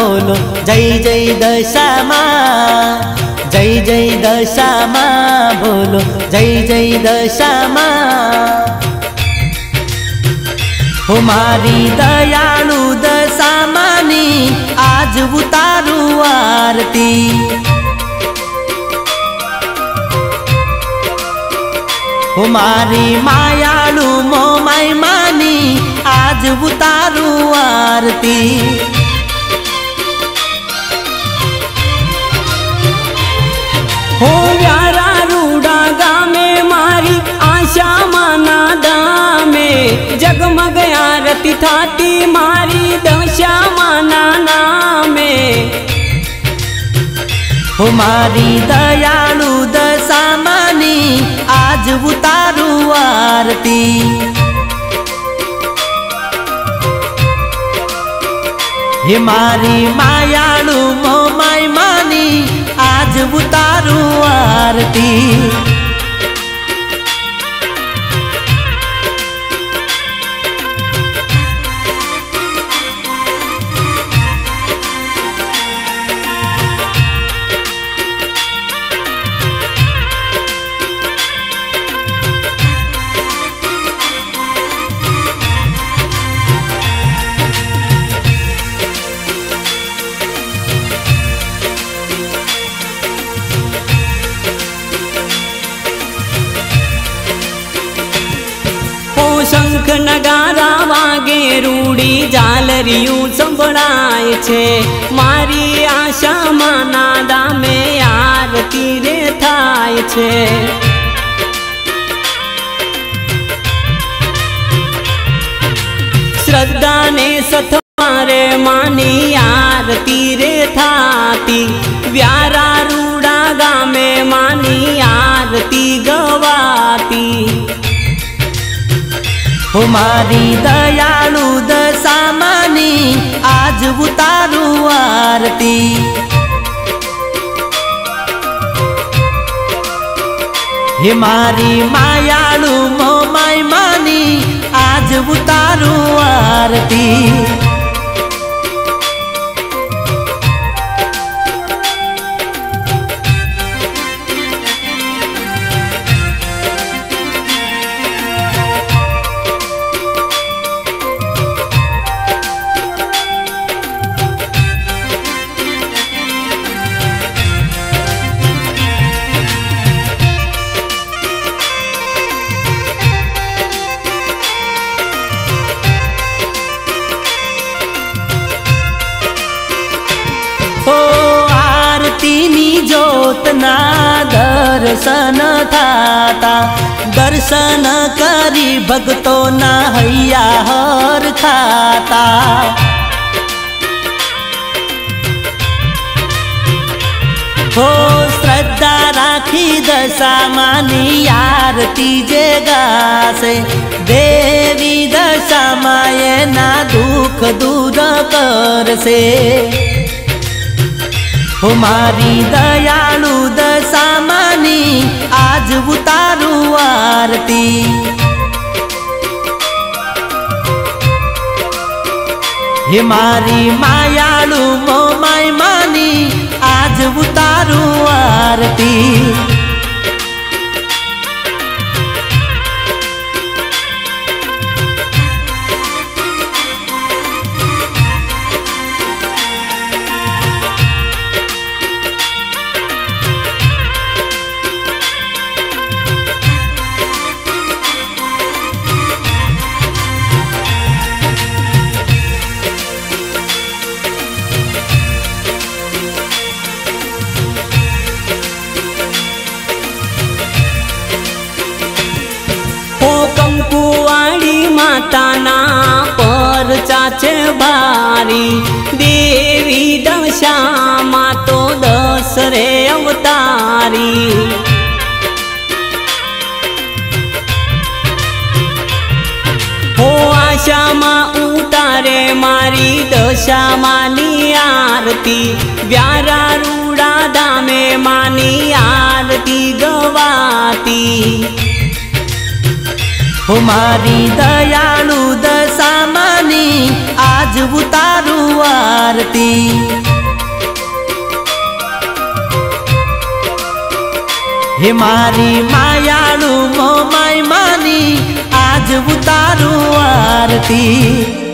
बोलो जय जय दशामा, जय जय दशामा बोलो जय जय दशामा। हो मारी दयालु दशामानी आज उतारू आरती। हो मारी मायालु मोमाई मानी आज उतारू आरती। हो व्यारा रूड़ा गामे मारी आशा माना दामे, जगमग आरती थाती मारी दशा माना नामे। हो मारी दयालु दशामानी आज उतारू आरती। हे मारी मायालु मोमाई मानी आज उतारू आरती। शंख नगारा वागे रूड़ी झालरियूं संभळाय छे, मारी आशा माना दामे आरती रे थाय छे। श्रद्धा ने सथवारे मानी आरती रे थाती, व्यारा रूड़ा गामे मानी आरती गवाती। हो मारी दयालु दशामानी आज उतारू आरती। हे मारी मायालु मोमाई मानी आज उतारू आरती। ज्योतना दर्शन थाता, दर्शन करी भक्तो ना हैया हर खाता। हो श्रद्धा राखी दशामानी आरती जे गासे, देवी दशामाए ना दुख दूर करसे। हो मारी दयालु दशामानी आज उतारू आरती। हे मारी मायालु मोमाई मानी आज उतारू आरती। कंकुवाड़ी माताना पर चाचे भारी, देवी दशा मातो दसरे अवतारी। हो आशा मा उतारे मारी दशा मानी आरती, व्यारा रूड़ा दामे मानी आरती गवाती। हो मारी दयालु दशामानी आज आज उतारू आरती। हे मारी मायाळू मोमाई मानी आज उतारू आरती।